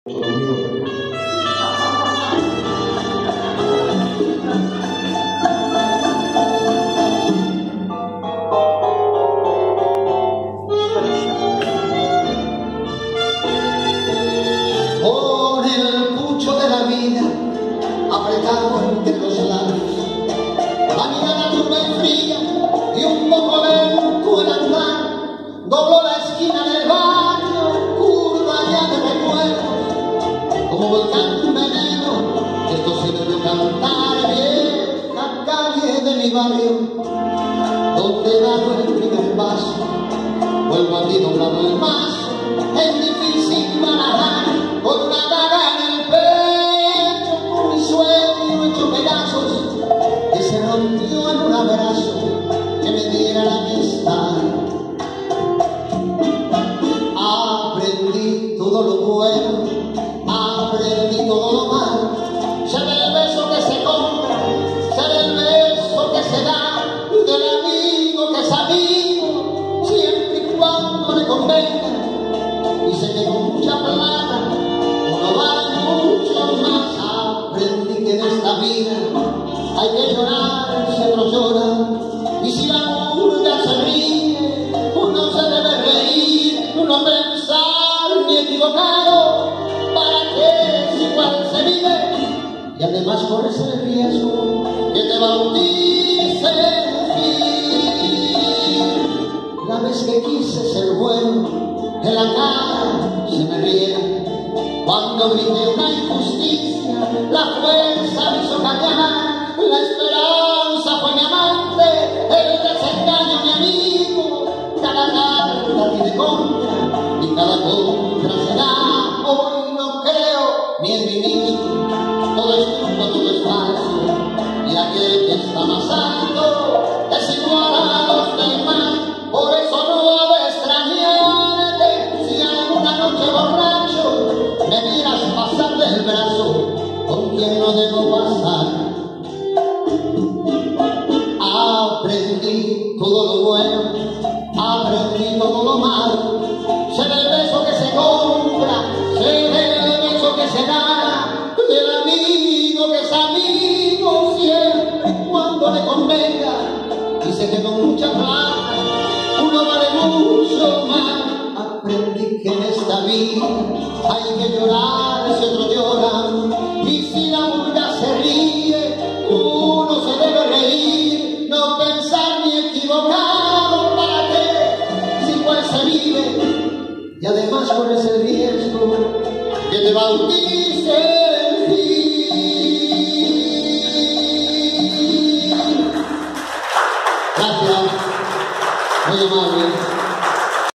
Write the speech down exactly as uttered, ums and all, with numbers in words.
Por el pucho de la vida apretado entre los labios, la mirada turba y fría y un poco lento el andar, dobló la esquina del barrio, curva ya de recuerdos, como volcán veneno, esto se debe cantar vieja calle de mi barrio, donde he dado el primer paso, vuelvo a ti doblado el mazo, es difícil barajar, con una daga en el pecho, con mi sueño hecho pedazos, que se rompió en un abrazo que me diera la amistad. Aprendí todo lo bueno, aprendí todo lo malo, sé del beso que se compra, sé del beso que se da, del amigo que es amigo, siempre y cuando le convenga, y sé que con mucha plata uno vale mucho más. Aprendí que en esta vida hay que llorar si otros lloran, y si la murga se ríe uno se debe reír, no pensar ni equivocado, para que si igual se vive y además corres el riesgo que te bautice el fin. La vez que quise ser bueno, en la cara se me riera, cuando grité una injusticia, la fuerza me hizo callar, la esperanza fue mi amante, el desengaño mi amigo, cada carta tiene contra y cada contra será. Hoy no creo ni en mí mismo, todo es truco, todo es falso, y aquel que está más alto es igual a los demás, por eso no ha de extrañarte si alguna noche borracho me quieras pasar del brazo con quien no debo pasar. Aprendí todo lo bueno, aprendí todo lo malo, sé del beso que se compra, sé del beso que se da, del amigo que es amigo siempre y cuando le convenga, y sé que con mucha plata uno vale mucho más. Aprendí que en esta vida hay que llorar si otros lloran, y si la murga se ríe uno se debe reír, no pensar ni equivocado, para que si igual se vive y además corres el riesgo que te bautice el fin. Gracias, muy amable.